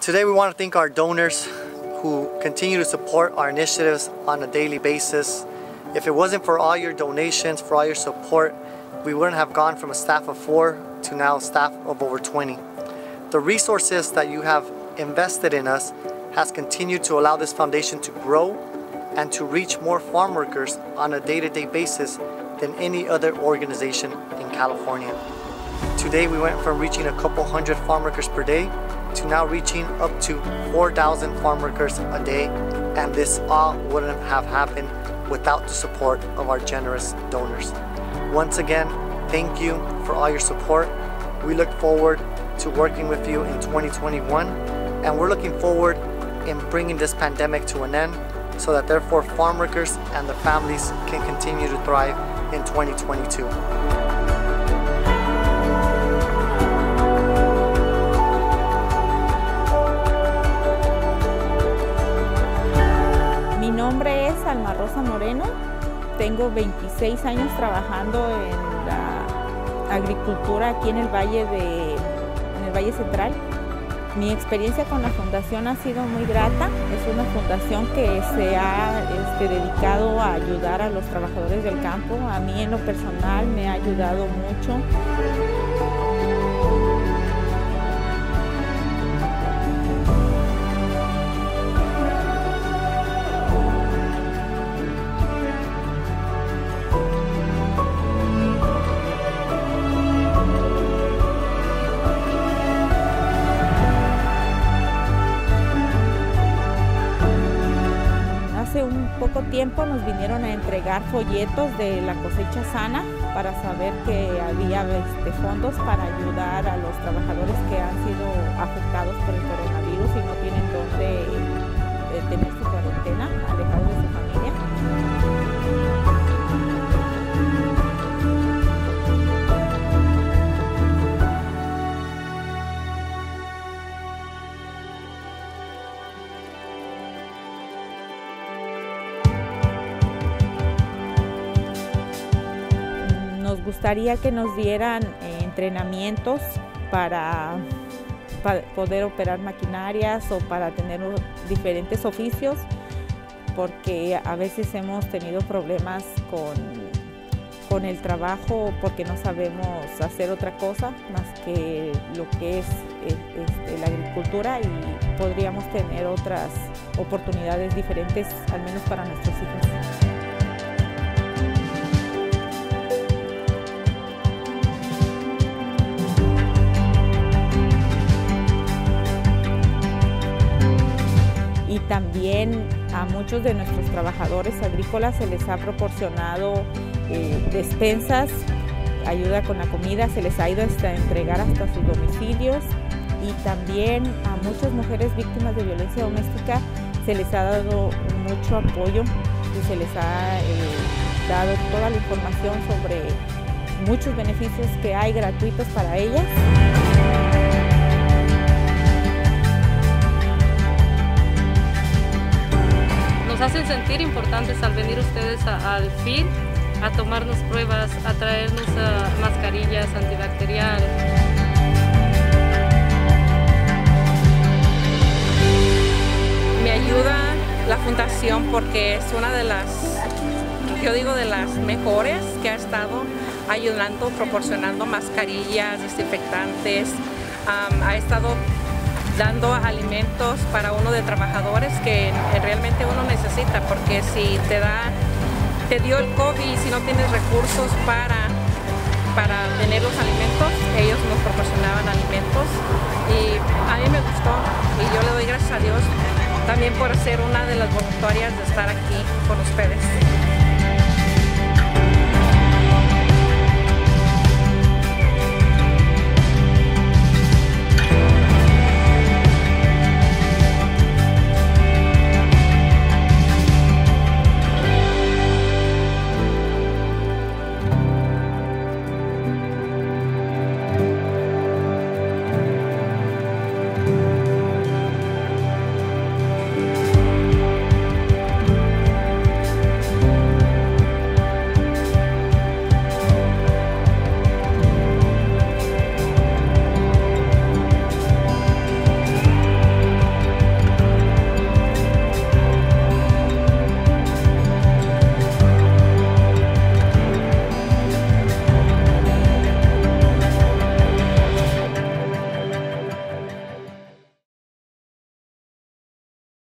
Today we want to thank our donors who continue to support our initiatives on a daily basis. If it wasn't for all your donations, for all your support, we wouldn't have gone from a staff of 4 to now a staff of over 20. The resources that you have invested in us has continued to allow this foundation to grow and to reach more farm workers on a day-to-day basis than any other organization in California. Today we went from reaching a couple hundred farm workers per day to now reaching up to 4,000 farm workers a day, and this all wouldn't have happened without the support of our generous donors. Once again, thank you for all your support. We look forward to working with you in 2021, and we're looking forward in bringing this pandemic to an end so that therefore farm workers and their families can continue to thrive in 2022. Mi nombre es Alma Rosa Moreno, tengo 26 años trabajando en la agricultura aquí en el Valle Central. Mi experiencia con la fundación ha sido muy grata. Es una fundación que se ha dedicado a ayudar a los trabajadores del campo. A mí en lo personal me ha ayudado mucho. Hace un poco tiempo nos vinieron a entregar folletos de la cosecha sana para saber que había fondos para ayudar a los trabajadores que han sido afectados por el coronavirus y no tienen dónde tener su cuarentena, alejados de su familia. Nos gustaría que nos dieran entrenamientos para poder operar maquinarias o para tener diferentes oficios, porque a veces hemos tenido problemas con el trabajo porque no sabemos hacer otra cosa más que lo que es la agricultura, y podríamos tener otras oportunidades diferentes, al menos para nuestros hijos. Y también a muchos de nuestros trabajadores agrícolas se les ha proporcionado despensas, ayuda con la comida, se les ha ido a entregar hasta sus domicilios, y también a muchas mujeres víctimas de violencia doméstica se les ha dado mucho apoyo y se les ha dado toda la información sobre muchos beneficios que hay gratuitos para ellas. Nos hacen sentir importantes al venir ustedes al FIL a tomarnos pruebas, a traernos mascarillas antibacteriales. Me ayuda la fundación porque es una de las, yo digo, de las mejores que ha estado ayudando, proporcionando mascarillas, desinfectantes, ha estado dando alimentos para uno de trabajadores que realmente uno necesita, porque si te dio el COVID y si no tienes recursos para tener los alimentos, ellos nos proporcionaban alimentos, y a mí me gustó y yo le doy gracias a Dios también por ser una de las voluntarias de estar aquí con ustedes.